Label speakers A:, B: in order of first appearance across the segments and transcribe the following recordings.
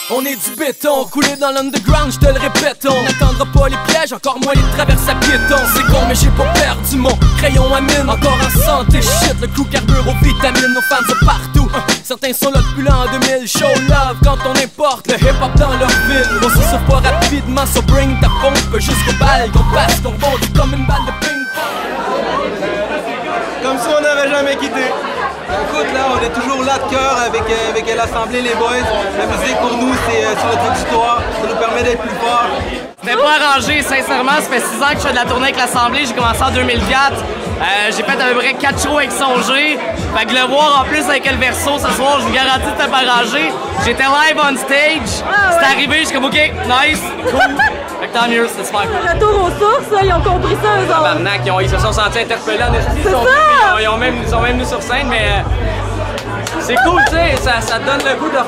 A: On est du béton, coulé dans l'underground, je te le répète. On n'attendra pas les pièges, encore moins les traverses à piétons. C'est con mais j'ai pas perdu mon crayon à mine. Encore en santé, shit, le coup carbure aux vitamines. Nos fans sont partout, certains sont là depuis l'an 2000. Show love quand on importe le hip-hop dans leur ville. On se sauve pas rapidement, so bring ta pompe jusqu'au bal. Qu'on passe, qu'on bondit comme une balle de ping-pong.
B: Comme si on n'avait jamais quitté. Écoute, là, on est toujours là de cœur avec l'Assemblée, les boys. La musique, pour nous, c'est notre histoire. Ça nous permet d'être plus forts.
C: C'était pas arrangé, sincèrement. Ça fait 6 ans que je fais de la tournée avec l'Assemblée. J'ai commencé en 2004. J'ai fait à peu près 4 shows avec Songé. Fait que le voir en plus avec El Verso ce soir, je vous garantis que c'était pas arrangé. J'étais live on stage. C'est arrivé, je suis comme OK, nice, cool. Fait que tant mieux, c'était super cool.
D: Retour aux sources, ils ont compris ça, eux autres.
C: Tabarnak, ils se sont sentis interpellés en esti.
D: C'est ça!
C: Ils sont même venus sur scène, mais c'est cool, tu sais, ça donne le goût de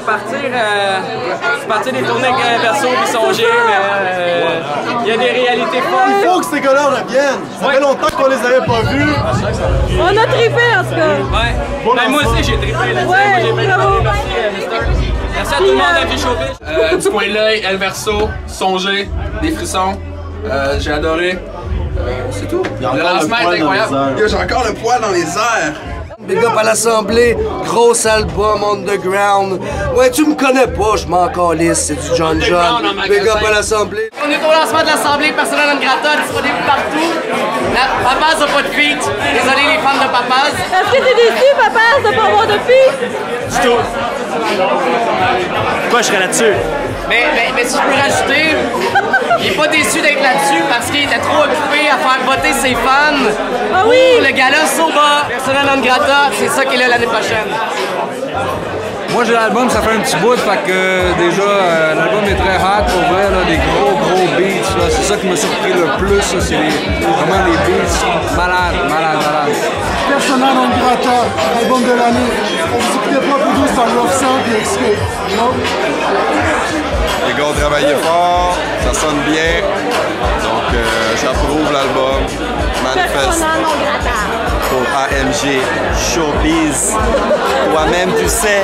C: repartir des tournées avec El Verso et Songé, mais il y a des réalités fortes.
B: Il faut que ces gars-là reviennent. Ça fait longtemps qu'on les avait pas vus.
D: On a trippé, en tout cas.
C: Ouais. Ben, moi aussi, j'ai trippé là-dessus.
D: Ouais,
C: J'ai bien
D: bravo.
C: Merci, Mister. Merci à tout le monde à Vie Showbiz.
E: Du coin de l'œil, El Verso, Songé, des frissons. J'ai adoré. C'est tout. Le lancement est incroyable. J'ai encore le poil dans les airs.
F: Big up à l'Assemblée, gros album underground. Ouais, tu me connais pas, je m'en calisse, c'est du John John. Big up à l'Assemblée.
C: On est au lancement de l'Assemblée, Persona non grata, disponible partout. Papaz n'a pas de feat. Désolé les fans de Papaz.
D: Est-ce que t'es déçu, Papaz, de pas avoir de filles?
C: Du tout. Pourquoi je serais là-dessus? Mais si je peux rajouter, il est pas déçu d'être là-dessus parce qu'il était trop occupé à faire voter ses fans pour le gala Soba. Persona non grata, c'est ça qui est là l'année prochaine.
G: Moi j'ai l'album, ça fait un petit bout, fait que déjà l'album est très hot pour vrai, là, des gros beats, c'est ça qui m'a surpris le plus, c'est vraiment des beats malades.
H: Persona non grata, album de l'année. On vous écoutait pas pour tous dans le Love Sound et Exco, non?
E: Les gars ont travaillé fort, ça sonne bien. Donc j'approuve l'album. Manifeste pour AMG Showbiz. Toi-même tu sais.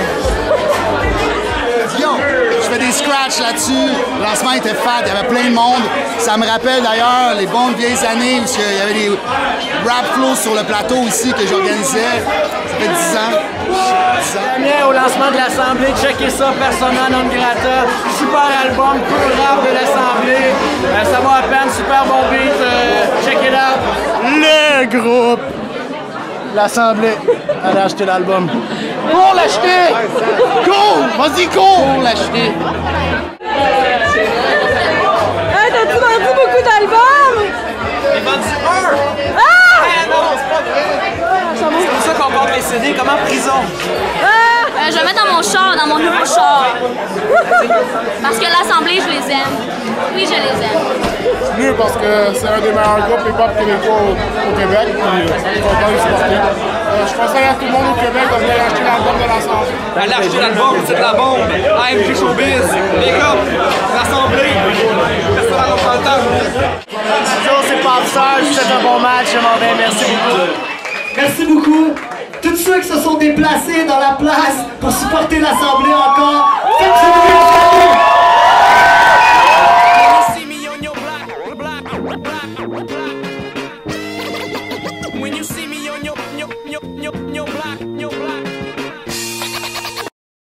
H: Yo, je fais des scratchs là-dessus. Le lancement était fat, il y avait plein de monde. Ça me rappelle d'ailleurs les bonnes vieilles années où il y avait des rap flows sur le plateau aussi que j'organisais. Ça fait 10 ans.
C: Bienvenue au lancement de l'Assemblée, checkez ça, Persona non grata. Super album, pur rap de l'Assemblée. Ça vaut à peine, super bon beat. Check it out.
H: Le groupe, l'Assemblée, allez acheter l'album. Pour l'acheter! Go! Vas-y, go! Pour l'acheter.
D: Hey, t'as-tu vendu beaucoup d'albums?
C: J'ai vendu un!
D: Ah!
C: Non, c'est pas vrai! C'est pour ça qu'on porte les CD comme en prison.
I: Je vais mettre dans mon char, dans mon nouveau char. Parce que l'Assemblée, je les aime. Oui, je les aime.
H: C'est mieux parce que c'est un des meilleurs groupes hip-hop québécois au Québec. On est content de supporter. Je conseille à tout le monde au Québec de venir acheter l'album de l'Assemblée.
B: Allez acheter l'album, c'est de la bombe. AMG Showbiz, les gars, l'Assemblée. Persona non grata.
C: Bonjour, c'est Popstar, je vous souhaite un bon match, je m'en vais, merci beaucoup.
J: Merci beaucoup. Tous ceux qui se sont déplacés dans la place pour supporter l'Assemblée encore. Faites du bruit.
A: When you see me on your block